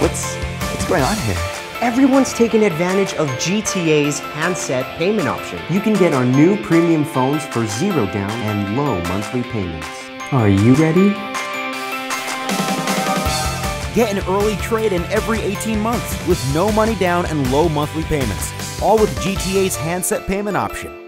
What's going on here? Everyone's taking advantage of GTA's handset payment option. You can get our new premium phones for $0 down and low monthly payments. Are you ready? Get an early trade-in every 18 months with no money down and low monthly payments. All with GTA's handset payment option.